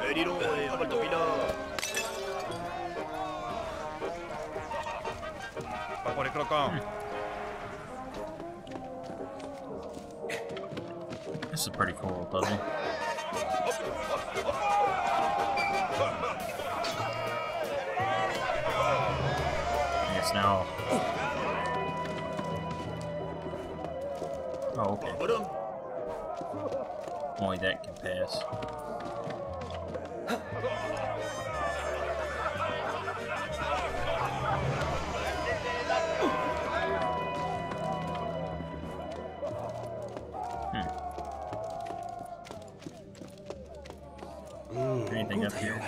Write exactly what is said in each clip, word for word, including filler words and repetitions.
Eh, dis donc, eh, avale ton pinard. Pas pour les croquants. This is a pretty cool puzzle. I guess now. Oh, okay. Only that can pass. Anything up here?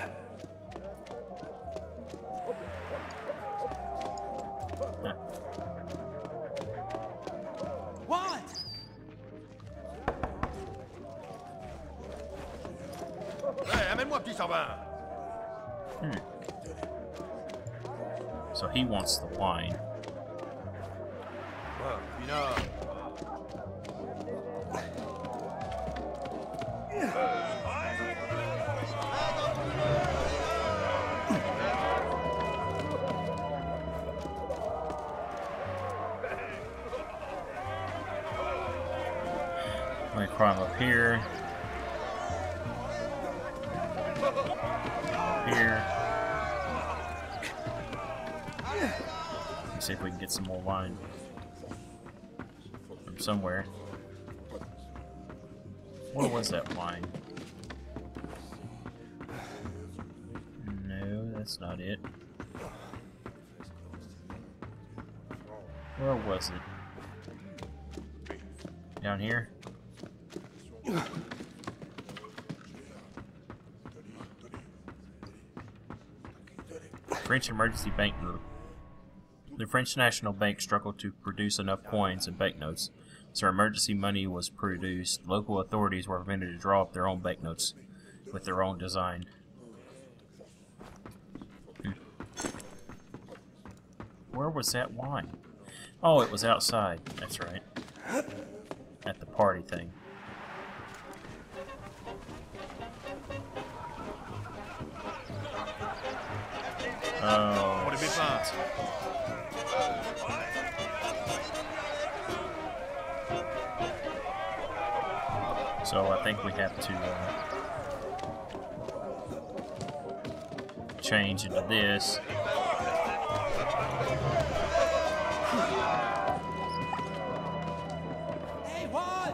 Huh. What? Hey, amène-moi petit savin. Hmm. So he wants the wine. Ah, pinard. Let me climb up here. Here. Let's see if we can get some more wine from somewhere. Where was that wine? No, that's not it. Where was it? Down here? French emergency banknote. The French National Bank struggled to produce enough coins and banknotes, so emergency money was produced. Local authorities were permitted to draw up their own banknotes with their own design. Hmm. Where was that wine? Oh, it was outside. That's right. At the party thing. Oh, Pour les pépins. so I think we have to uh, change into this. Hey, what?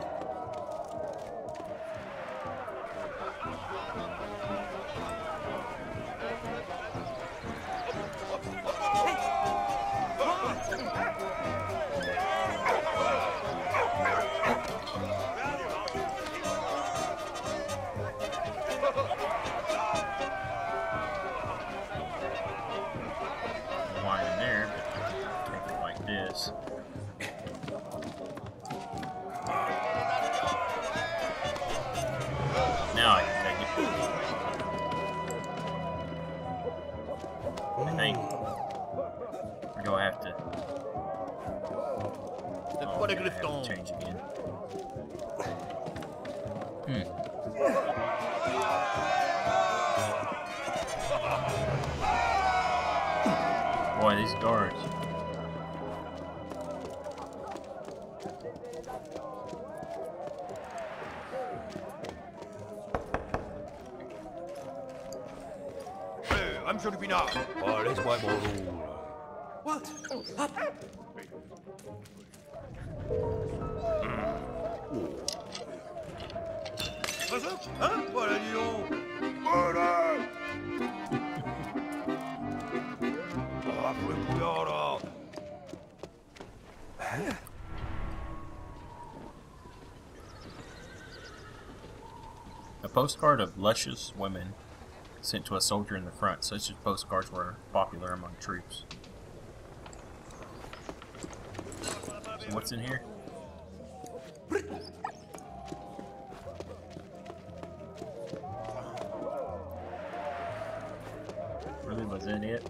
Wine in there, but take it like this. Now I can take it. I think we're gonna have to. C'est Oh, pas we're de gonna have grifton. to change again. Hmm. Boy, these guards. Hey, rame-sur du pinard. Oh, laisse-moi mon roule. What? Hop. Pas ça? Hein? Voilà, dis donc. Voilà. Ah, faut le couillard, là. A postcard of luscious women sent to a soldier in the front. Such as postcards were popular among troops. So what's in here? Really, was that it?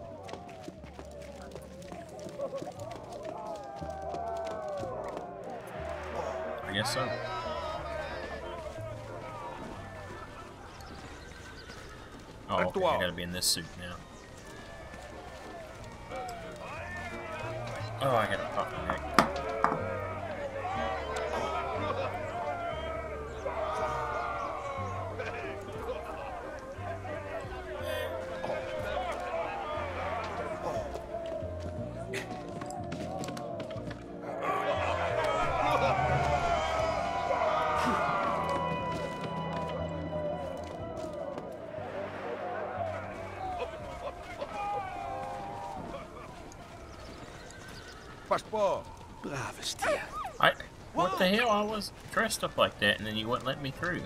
I guess so. Oh, okay, I gotta be in this suit now. Oh, I gotta pop my neck. I, what the hell? I was dressed up like that, and then you wouldn't let me through.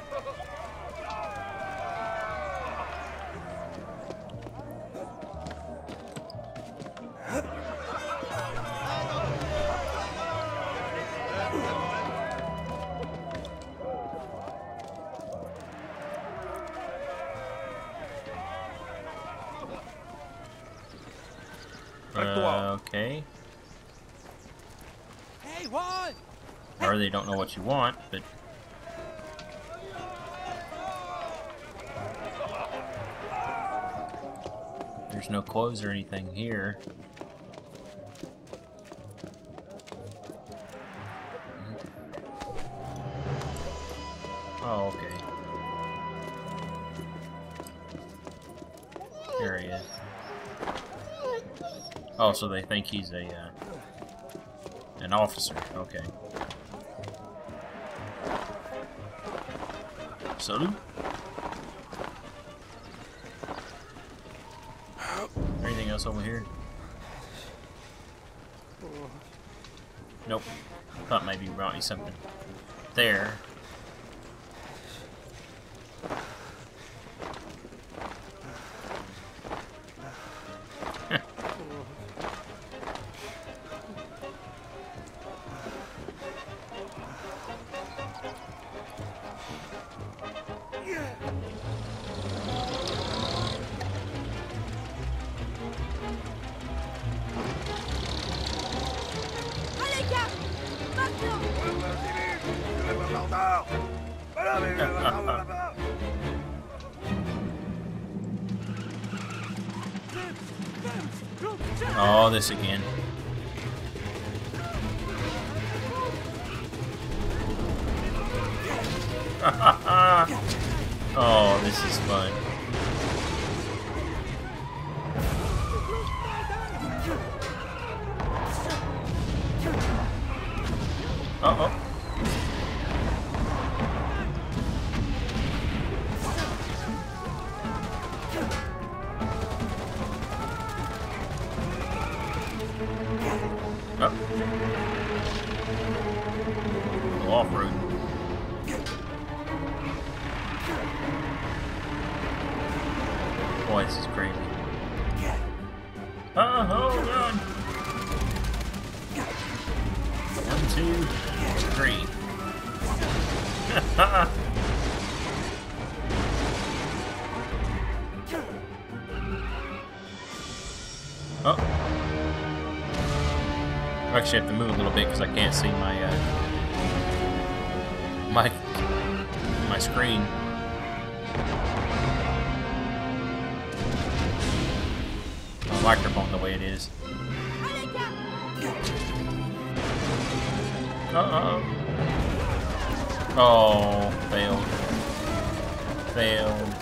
Uh, okay. Hey, what? Or they don't know what you want, but... There's no clothes or anything here. Oh, okay. There he is. Oh, so they think he's a, uh, an officer. Okay. Salute. Anything else over here? Nope. Thought maybe you brought me something there. Oh, this again. Oh, this is fun. Uh-oh. Oh. Go off-road. Boy, this is crazy. Oh, hold on. One, two, three. Oh. I actually have to move a little bit because I can't see my uh, my my screen. My microphone the way it is. Uh-oh. Oh, failed. Failed.